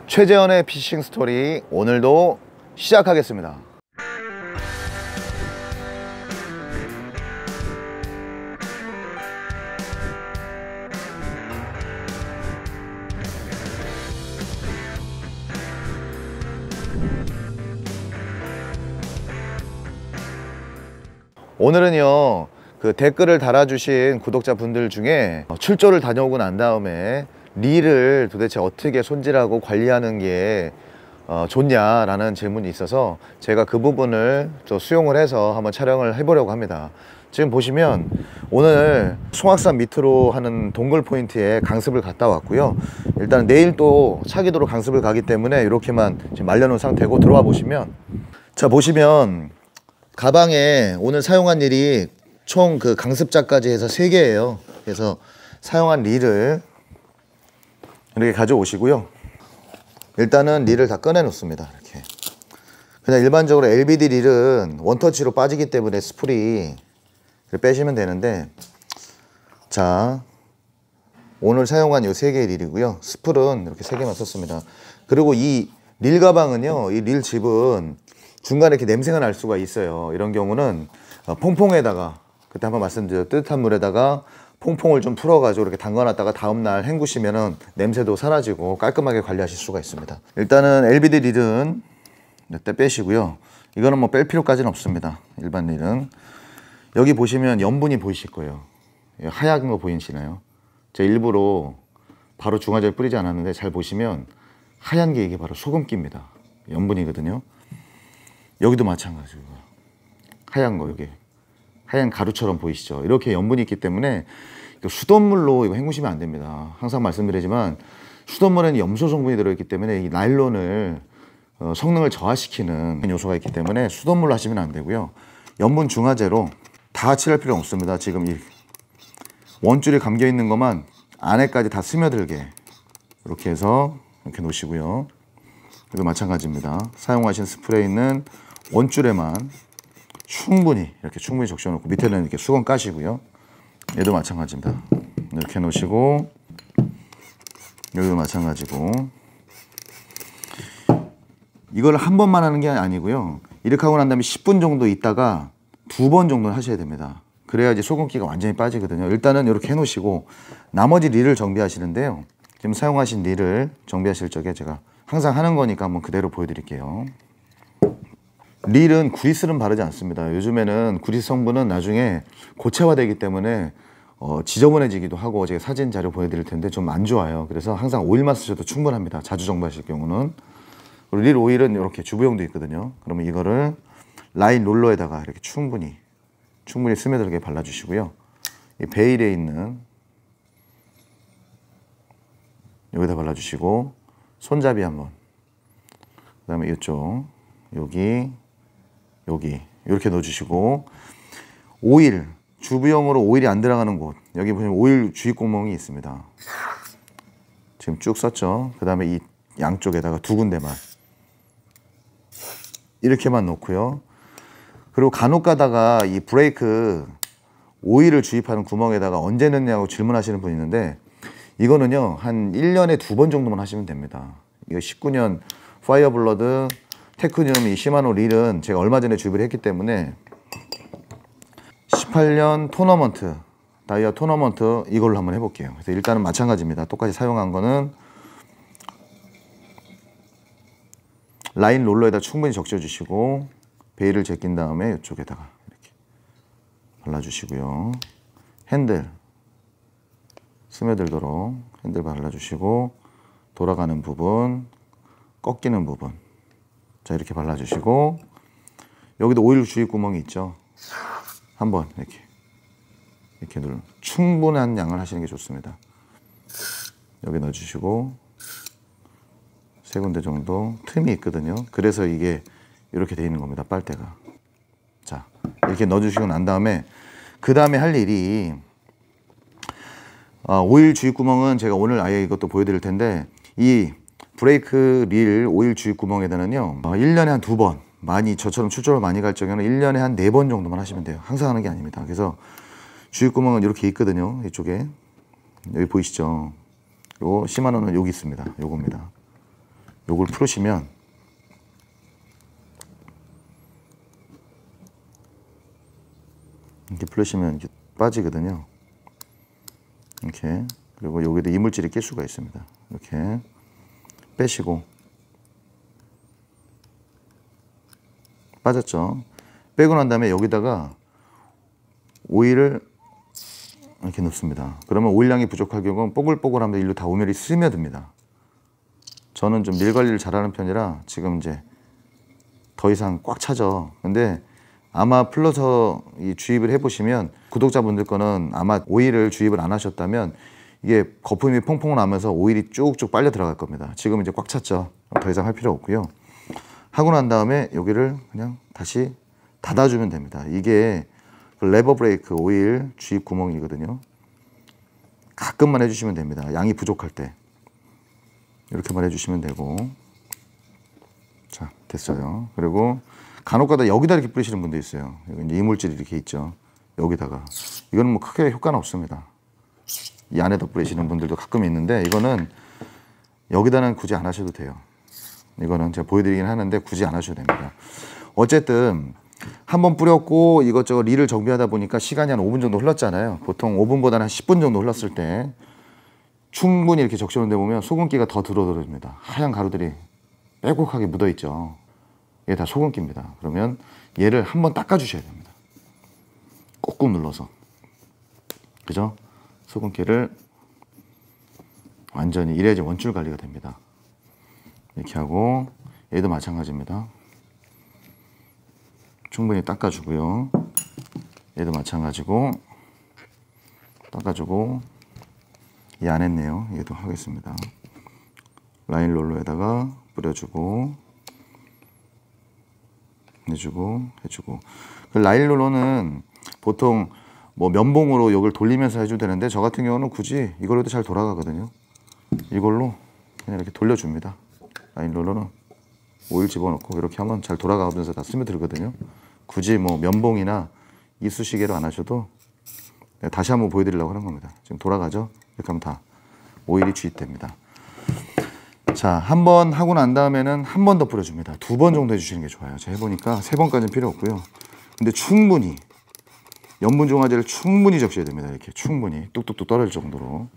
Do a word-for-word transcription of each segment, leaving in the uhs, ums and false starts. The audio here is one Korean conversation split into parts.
최재현의 피싱 스토리 오늘도 시작하겠습니다. 오늘은요, 그 댓글을 달아주신 구독자분들 중에 출조를 다녀오고 난 다음에 릴을 도대체 어떻게 손질하고 관리하는 게 어, 좋냐라는 질문이 있어서 제가 그 부분을 또 수용을 해서 한번 촬영을 해보려고 합니다. 지금 보시면 오늘 송악산 밑으로 하는 동굴 포인트에 강습을 갔다 왔고요. 일단 내일 또 차기도로 강습을 가기 때문에 이렇게만 지금 말려놓은 상태고, 들어와 보시면, 자 보시면 가방에 오늘 사용한 릴이 총 그 강습자까지 해서 세 개예요. 그래서 사용한 릴을 이렇게 가져오시고요. 일단은 릴을 다 꺼내 놓습니다. 이렇게 그냥 일반적으로 엘비디 릴은 원터치로 빠지기 때문에 스프리 빼시면 되는데, 자 오늘 사용한 이 세 개의 릴이고요. 스풀은 이렇게 세 개만 썼습니다. 그리고 이 릴 가방은요, 이 릴 집은 중간에 이렇게 냄새가 날 수가 있어요. 이런 경우는 퐁퐁에다가, 그때 한번 말씀드렸죠, 뜨뜻한 물에다가 퐁퐁을 좀 풀어가지고 이렇게 담가놨다가 다음날 헹구시면은 냄새도 사라지고 깔끔하게 관리하실 수가 있습니다. 일단은 엘비디 릴은 이때 빼시고요. 이거는 뭐 뺄 필요까지는 없습니다. 일반 릴은. 여기 보시면 염분이 보이실 거예요. 하얀 거 보이시나요? 제가 일부러 바로 중화제를 뿌리지 않았는데 잘 보시면 하얀 게 이게 바로 소금기입니다. 염분이거든요. 여기도 마찬가지고요. 하얀 거, 여기 하얀 가루처럼 보이시죠? 이렇게 염분이 있기 때문에 수돗물로 이거 헹구시면 안 됩니다. 항상 말씀드리지만 수돗물에는 염소 성분이 들어있기 때문에 이 나일론을 어, 성능을 저하시키는 요소가 있기 때문에 수돗물로 하시면 안 되고요. 염분 중화제로 다 칠할 필요는 없습니다. 지금 이 원줄이 감겨 있는 것만 안에까지 다 스며들게 이렇게 해서 이렇게 놓으시고요. 그래도 마찬가지입니다. 사용하신 스프레이는 원줄에만 충분히 이렇게 충분히 적셔놓고 밑에는 이렇게 수건 까시고요. 얘도 마찬가지입니다. 이렇게 놓으시고, 여기도 마찬가지고. 이걸 한 번만 하는 게 아니고요. 이렇게 하고 난 다음에 십 분 정도 있다가 두 번 정도는 하셔야 됩니다. 그래야지 소금기가 완전히 빠지거든요. 일단은 이렇게 해놓으시고 나머지 릴을 정비하시는데요. 지금 사용하신 릴을 정비하실 적에 제가 항상 하는 거니까 한번 그대로 보여드릴게요. 릴은 구리스는 바르지 않습니다. 요즘에는 구리스 성분은 나중에 고체화되기 때문에 어, 지저분해지기도 하고, 제가 사진 자료 보여드릴 텐데 좀 안 좋아요. 그래서 항상 오일만 쓰셔도 충분합니다. 자주 정비하실 경우는. 그리고 릴 오일은 이렇게 주부용도 있거든요. 그러면 이거를 라인 롤러에다가 이렇게 충분히 충분히 스며들게 발라주시고요. 이 베일에 있는 여기다 발라주시고, 손잡이 한번, 그 다음에 이쪽 여기 여기 이렇게 넣어주시고, 오일, 주부용으로 오일이 안 들어가는 곳, 여기 보시면 오일 주입 구멍이 있습니다. 지금 쭉 썼죠. 그 다음에 이 양쪽에다가 두 군데만 이렇게만 놓고요. 그리고 간혹 가다가 이 브레이크 오일을 주입하는 구멍에다가 언제 넣냐고 질문하시는 분이 있는데, 이거는요 한 일 년에 두 번 정도만 하시면 됩니다. 이거 십구 년 파이어블러드 테크늄 이 시마노 릴은 제가 얼마 전에 주입을 했기 때문에, 십팔 년 토너먼트, 다이아 토너먼트 이걸로 한번 해볼게요. 그래서 일단은 마찬가지입니다. 똑같이 사용한 거는 라인 롤러에다 충분히 적셔주시고, 베일을 제낀 다음에 이쪽에다가 이렇게 발라주시고요. 핸들 스며들도록 핸들 발라주시고, 돌아가는 부분, 꺾이는 부분, 자 이렇게 발라주시고, 여기도 오일 주입 구멍이 있죠. 한번 이렇게 이렇게 누르, 충분한 양을 하시는 게 좋습니다. 여기 넣어주시고, 세 군데 정도 틈이 있거든요. 그래서 이게 이렇게 되어 있는 겁니다. 빨대가. 자 이렇게 넣어주시고 난 다음에 그 다음에 할 일이, 아, 오일 주입 구멍은 제가 오늘 아예 이것도 보여드릴 텐데, 이 브레이크 릴 오일 주입 구멍에다는요 어, 일 년에 한 두 번, 많이 저처럼 출조를 많이 갈 적에는 일 년에 한 네 번 정도만 하시면 돼요. 항상 하는 게 아닙니다. 그래서 주입 구멍은 이렇게 있거든요. 이쪽에 여기 보이시죠? 요 시마노는 여기 있습니다. 요겁니다. 요걸 풀으시면 이렇게 풀으시면 이렇게 빠지거든요. 이렇게. 그리고 여기도 이물질이 낄 수가 있습니다. 이렇게 빼시고, 빠졌죠. 빼고 난 다음에 여기다가 오일을 이렇게 넣습니다. 그러면 오일량이 부족할 경우는 뽀글뽀글하면 일로 다 오밀이 스며듭니다. 저는 좀 밀 관리를 잘하는 편이라 지금 이제 더 이상 꽉 차죠. 근데 아마 풀러서 이 주입을 해보시면, 구독자분들 거는 아마 오일을 주입을 안 하셨다면 이게 거품이 퐁퐁 나면서 오일이 쭉쭉 빨려 들어갈 겁니다. 지금 이제 꽉 찼죠. 더 이상 할 필요 없고요. 하고 난 다음에 여기를 그냥 다시 닫아주면 됩니다. 이게 레버 브레이크 오일 주입 구멍이거든요. 가끔만 해주시면 됩니다. 양이 부족할 때 이렇게만 해주시면 되고. 자, 됐어요. 그리고 간혹가다 여기다 이렇게 뿌리시는 분도 있어요. 여기 이제 이물질이 이렇게 있죠. 여기다가. 이거는 뭐 크게 효과는 없습니다. 이 안에다 뿌리시는 분들도 가끔 있는데, 이거는 여기다는 굳이 안 하셔도 돼요. 이거는 제가 보여드리긴 하는데 굳이 안 하셔도 됩니다. 어쨌든 한번 뿌렸고 이것저것 릴을 정비하다 보니까 시간이 한 오 분 정도 흘렀잖아요. 보통 오 분보다는 한 십 분 정도 흘렀을 때 충분히 이렇게 적셔놓은 데 보면 소금기가 더 들어들어집니다. 하얀 가루들이 빼곡하게 묻어있죠. 이게 다 소금기입니다. 그러면 얘를 한번 닦아주셔야 됩니다. 꾹꾹 눌러서. 그죠? 소금기를 완전히, 이래야지 원줄 관리가 됩니다. 이렇게 하고, 얘도 마찬가지입니다. 충분히 닦아주고요. 얘도 마찬가지고 닦아주고, 얘 안 했네요. 얘도 하겠습니다. 라인 롤러에다가 뿌려주고 해주고 해주고. 그 라인 롤러는 보통 뭐 면봉으로 이걸 돌리면서 해줘도 되는데, 저 같은 경우는 굳이 이걸로 해도 잘 돌아가거든요. 이걸로 그냥 이렇게 돌려줍니다. 라인 롤러는 오일 집어넣고 이렇게 하면 잘 돌아가면서 다 스며들거든요. 굳이 뭐 면봉이나 이쑤시개로 안 하셔도, 다시 한번 보여드리려고 하는 겁니다. 지금 돌아가죠? 이렇게 하면 다 오일이 주입됩니다. 자, 한 번 하고 난 다음에는 한 번 더 뿌려줍니다. 두 번 정도 해주시는 게 좋아요. 제가 해보니까 세 번까지는 필요 없고요. 근데 충분히 염분 중화제를 충분히 적셔야 됩니다. 이렇게 충분히 뚝뚝뚝 떨어질 정도로.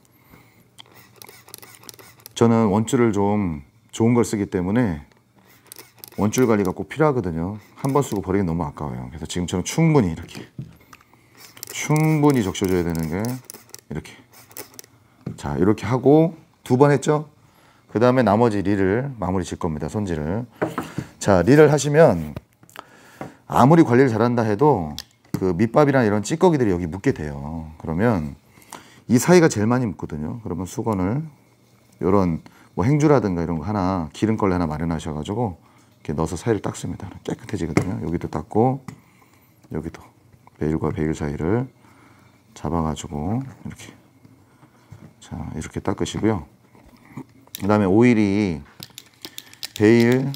저는 원줄을 좀 좋은 걸 쓰기 때문에 원줄 관리가 꼭 필요하거든요. 한 번 쓰고 버리기 너무 아까워요. 그래서 지금처럼 충분히 이렇게 충분히 적셔줘야 되는 게 이렇게. 자, 이렇게 하고 두 번 했죠? 그 다음에 나머지 릴을 마무리 질 겁니다. 손질을. 자, 릴을 하시면 아무리 관리를 잘한다 해도 그 밑밥이나 이런 찌꺼기들이 여기 묻게 돼요. 그러면 이 사이가 제일 많이 묻거든요. 그러면 수건을, 이런 뭐 행주라든가 이런 거 하나, 기름걸레 하나 마련하셔가지고 이렇게 넣어서 사이를 닦습니다. 깨끗해지거든요. 여기도 닦고, 여기도 베일과 베일 사이를 잡아가지고 이렇게. 자, 이렇게 닦으시고요. 그 다음에 오일이 베일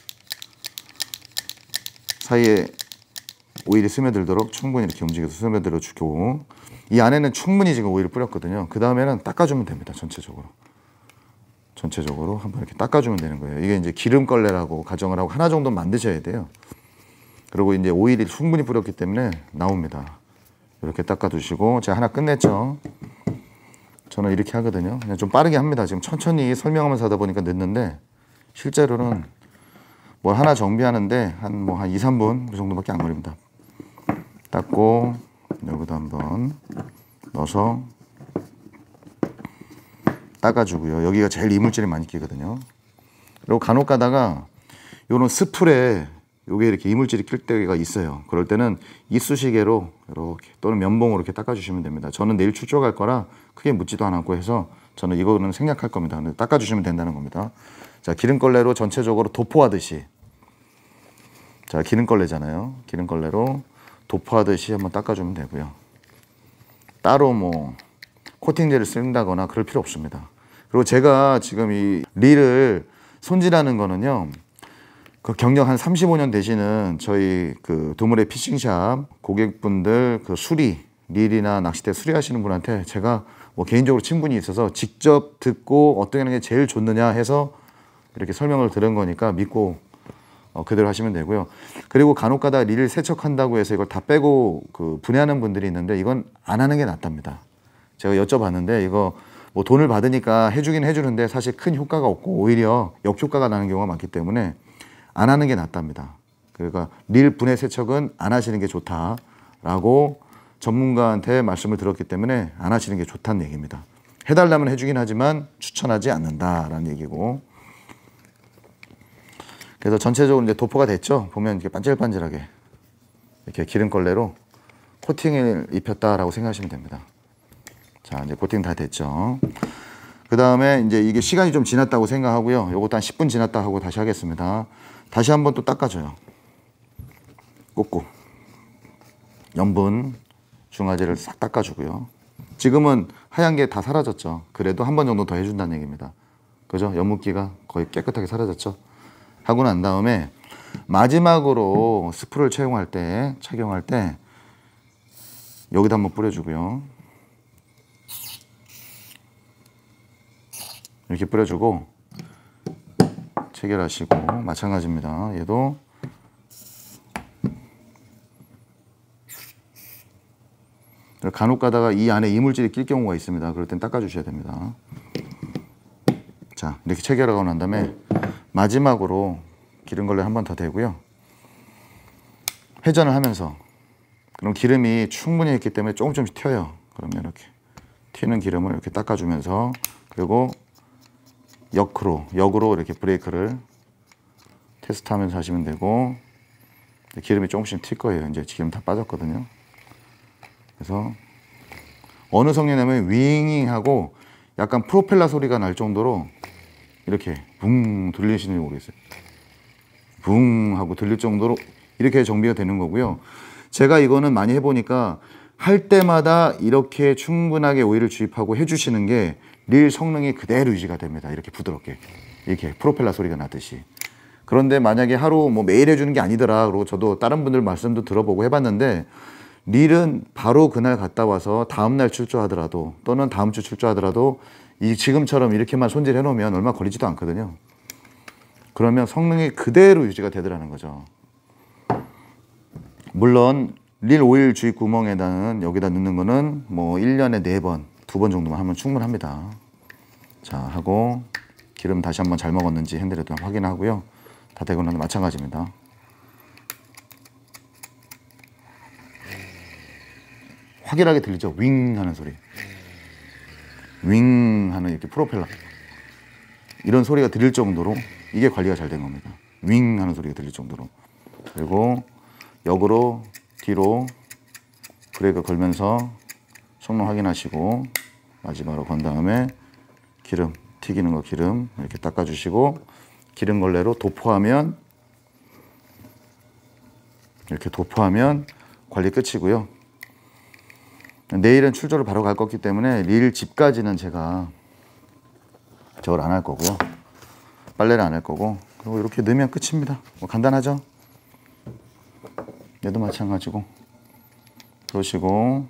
사이에 오일이 스며들도록 충분히 이렇게 움직여서 스며들어 주고, 이 안에는 충분히 지금 오일을 뿌렸거든요. 그 다음에는 닦아주면 됩니다. 전체적으로. 전체적으로 한번 이렇게 닦아주면 되는 거예요. 이게 이제 기름걸레라고 가정을 하고 하나 정도 만드셔야 돼요. 그리고 이제 오일이 충분히 뿌렸기 때문에 나옵니다. 이렇게 닦아주시고, 제가 하나 끝냈죠. 저는 이렇게 하거든요. 그냥 좀 빠르게 합니다. 지금 천천히 설명하면서 하다 보니까 늦는데, 실제로는 뭘 하나 정비하는데 한 뭐 한 이, 삼 분 그 정도밖에 안 걸립니다. 닦고 여기도 한번 넣어서 닦아주고요. 여기가 제일 이물질이 많이 끼거든요. 그리고 간혹 가다가 요런 스풀에 요게 이렇게 이물질이 낄 때가 있어요. 그럴 때는 이쑤시개로 이렇게 또는 면봉으로 이렇게 닦아주시면 됩니다. 저는 내일 출조 갈 거라 크게 묻지도 않았고 해서 저는 이거는 생략할 겁니다. 근데 닦아주시면 된다는 겁니다. 자, 기름걸레로 전체적으로 도포하듯이, 자, 기름걸레잖아요. 기름걸레로 도포하듯이 한번 닦아주면 되고요. 따로 뭐 코팅제를 쓴다거나 그럴 필요 없습니다. 그리고 제가 지금 이 릴을 손질하는 거는요, 그 경력 한 삼십오 년 되시는 저희 그 두물의 피싱샵 고객분들 그 수리, 릴이나 낚싯대 수리하시는 분한테 제가 뭐 개인적으로 친분이 있어서 직접 듣고 어떻게 하는 게 제일 좋느냐 해서 이렇게 설명을 들은 거니까 믿고 어, 그대로 하시면 되고요. 그리고 간혹가다 릴 세척한다고 해서 이걸 다 빼고 그 분해하는 분들이 있는데 이건 안 하는 게 낫답니다. 제가 여쭤봤는데 이거 뭐 돈을 받으니까 해주긴 해주는데 사실 큰 효과가 없고 오히려 역효과가 나는 경우가 많기 때문에 안 하는 게 낫답니다. 그러니까 릴 분해 세척은 안 하시는 게 좋다라고 전문가한테 말씀을 들었기 때문에 안 하시는 게 좋다는 얘기입니다. 해달라면 해주긴 하지만 추천하지 않는다라는 얘기고. 그래서 전체적으로 이제 도포가 됐죠. 보면 이렇게 반질반질하게 이렇게 기름걸레로 코팅을 입혔다라고 생각하시면 됩니다. 자, 이제 코팅 다 됐죠. 그 다음에 이제 이게 시간이 좀 지났다고 생각하고요. 요것도 한 십 분 지났다 하고 다시 하겠습니다. 다시 한번 또 닦아줘요. 꾹꾹. 염분, 중화제를 싹 닦아주고요. 지금은 하얀 게 다 사라졌죠. 그래도 한 번 정도 더 해준다는 얘기입니다. 그죠? 염분기가 거의 깨끗하게 사라졌죠. 하고 난 다음에 마지막으로 스프를 채용할 때, 착용할 때 여기다 한번 뿌려주고요. 이렇게 뿌려주고 체결하시고 마찬가지입니다. 얘도 간혹 가다가 이 안에 이물질이 낄 경우가 있습니다. 그럴 땐 닦아주셔야 됩니다. 자, 이렇게 체결하고 난 다음에 마지막으로 기름걸레 한 번 더 대고요. 회전을 하면서 그럼 기름이 충분히 있기 때문에 조금 조금씩 튀어요. 그러면 이렇게 튀는 기름을 이렇게 닦아주면서 그리고 역으로, 역으로 이렇게 브레이크를 테스트하면서 하시면 되고 기름이 조금씩 튈 거예요. 이제 기름 다 빠졌거든요. 그래서 어느 성능이냐면 윙잉하고 약간 프로펠러 소리가 날 정도로 이렇게 붕 들리시는지 모르겠어요. 붕 하고 들릴 정도로 이렇게 정비가 되는 거고요. 제가 이거는 많이 해보니까 할 때마다 이렇게 충분하게 오일을 주입하고 해주시는 게 릴 성능이 그대로 유지가 됩니다. 이렇게 부드럽게 이렇게 프로펠러 소리가 나듯이. 그런데 만약에 하루 뭐 매일 해주는 게 아니더라 그러고 저도 다른 분들 말씀도 들어보고 해봤는데 릴은 바로 그날 갔다 와서 다음날 출조하더라도 또는 다음 주 출조하더라도 이 지금처럼 이렇게만 손질해 놓으면 얼마 걸리지도 않거든요. 그러면 성능이 그대로 유지가 되더라는 거죠. 물론 릴 오일 주입 구멍에다는 여기다 넣는 거는 뭐 일 년에 네 번, 두 번 정도만 하면 충분합니다. 자, 하고 기름 다시 한번 잘 먹었는지 핸들에도 확인하고요. 다 되고 나면 마찬가지입니다. 확연하게 들리죠? 윙 하는 소리. 윙 하는 이렇게 프로펠러. 이런 소리가 들릴 정도로 이게 관리가 잘 된 겁니다. 윙 하는 소리가 들릴 정도로. 그리고 역으로 뒤로 브레이크 걸면서 성능 확인하시고 마지막으로 건 다음에 기름, 튀기는 거 기름 이렇게 닦아주시고 기름 걸레로 도포하면 이렇게 도포하면 관리 끝이고요. 내일은 출조를 바로 갈 거기 때문에 릴 집까지는 제가 저걸 안 할 거고요. 빨래를 안 할 거고 그리고 이렇게 넣으면 끝입니다. 뭐 간단하죠? 얘도 마찬가지고 그러시고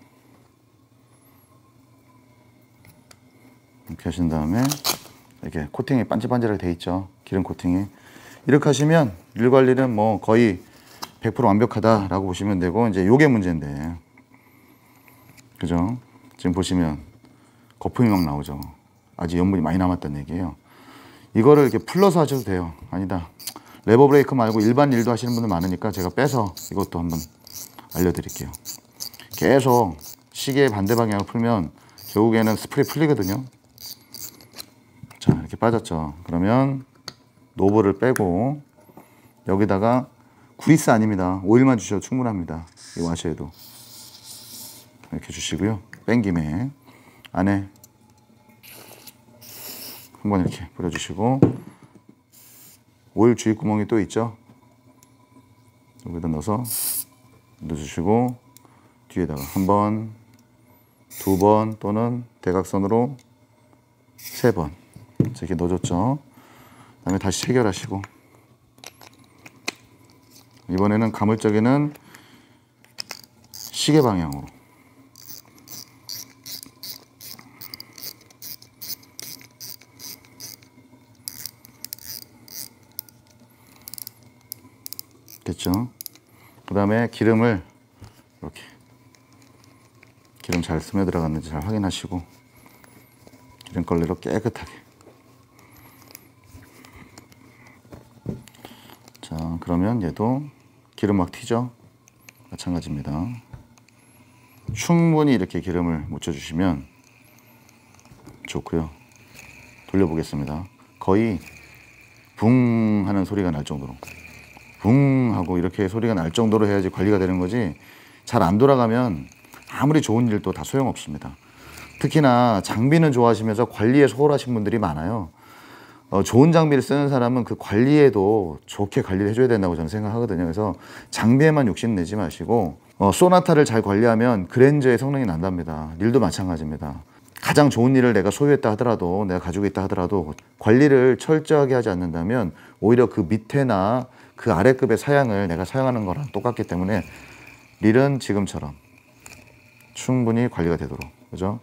이렇게 하신 다음에 이렇게 코팅이 반질반질하게 돼 있죠. 기름 코팅이. 이렇게 하시면 릴 관리는 뭐 거의 백 퍼센트 완벽하다라고 보시면 되고 이제 요게 문제인데 그죠? 지금 보시면 거품이 막 나오죠. 아직 염분이 많이 남았다는 얘기예요. 이거를 이렇게 풀러서 하셔도 돼요. 아니다. 레버 브레이크 말고 일반 일도 하시는 분들 많으니까 제가 빼서 이것도 한번 알려드릴게요. 계속 시계 반대 방향을 풀면 결국에는 스프레이 풀리거든요. 자, 이렇게 빠졌죠. 그러면 노브를 빼고 여기다가 구리스 아닙니다. 오일만 주셔도 충분합니다. 이 와셔에도 이렇게 주시고요. 뺀 김에 안에 한번 이렇게 뿌려주시고 오일 주입 구멍이 또 있죠. 여기다 넣어서 넣어주시고 뒤에다가 한 번, 두 번 또는 대각선으로 세 번 이렇게 넣어줬죠. 그 다음에 다시 체결하시고 이번에는 가물적에는 시계 방향으로 됐죠? 그 다음에 기름을 이렇게 기름 잘 스며 들어갔는지 잘 확인하시고 기름걸레로 깨끗하게. 자, 그러면 얘도 기름 막 튀죠? 마찬가지입니다. 충분히 이렇게 기름을 묻혀주시면 좋고요. 돌려보겠습니다. 거의 붕 하는 소리가 날 정도로, 붕 하고 이렇게 소리가 날 정도로 해야지 관리가 되는 거지, 잘 안 돌아가면 아무리 좋은 일도 다 소용없습니다. 특히나 장비는 좋아하시면서 관리에 소홀하신 분들이 많아요. 어, 좋은 장비를 쓰는 사람은 그 관리에도 좋게 관리를 해줘야 된다고 저는 생각하거든요. 그래서 장비에만 욕심 내지 마시고, 어, 소나타를 잘 관리하면 그랜저의 성능이 난답니다. 릴도 마찬가지입니다. 가장 좋은 릴을 내가 소유했다 하더라도, 내가 가지고 있다 하더라도 관리를 철저하게 하지 않는다면 오히려 그 밑에나 그 아래급의 사양을 내가 사용하는 거랑 똑같기 때문에 릴은 지금처럼 충분히 관리가 되도록, 그죠?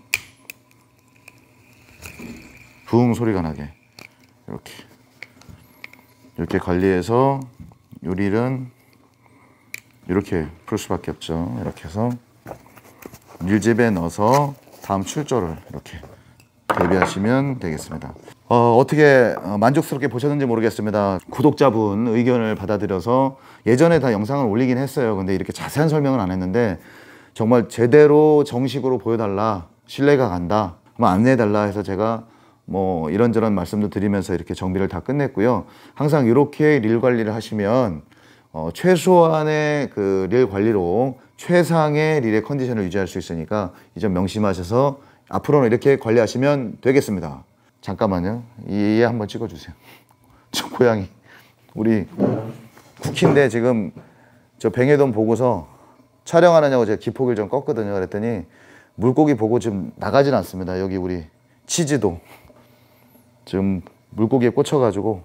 부응 소리가 나게 이렇게 이렇게 관리해서 요 릴은 이렇게 풀 수밖에 없죠. 이렇게 해서 릴집에 넣어서 다음 출조를 이렇게 대비하시면 되겠습니다. 어, 어떻게 만족스럽게 보셨는지 모르겠습니다. 구독자분 의견을 받아들여서 예전에 다 영상을 올리긴 했어요. 근데 이렇게 자세한 설명은 안 했는데 정말 제대로 정식으로 보여달라, 신뢰가 간다, 뭐 안내해달라 해서 제가 뭐 이런저런 말씀도 드리면서 이렇게 정비를 다 끝냈고요. 항상 이렇게 릴 관리를 하시면 어, 최소한의 그 릴 관리로 최상의 릴의 컨디션을 유지할 수 있으니까 이 점 명심하셔서 앞으로는 이렇게 관리하시면 되겠습니다. 잠깐만요. 얘 한번 찍어주세요. 저 고양이. 우리 쿠키인데 지금 저 뱅에돈 보고서 촬영하느냐고 제가 기폭을 좀 껐거든요. 그랬더니 물고기 보고 지금 나가진 않습니다. 여기 우리 치즈도 지금 물고기에 꽂혀가지고.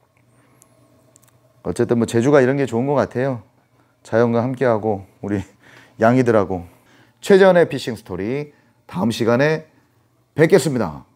어쨌든 뭐 제주가 이런 게 좋은 것 같아요. 자연과 함께하고 우리 양이들하고. 최재현의 피싱 스토리 다음 시간에 뵙겠습니다.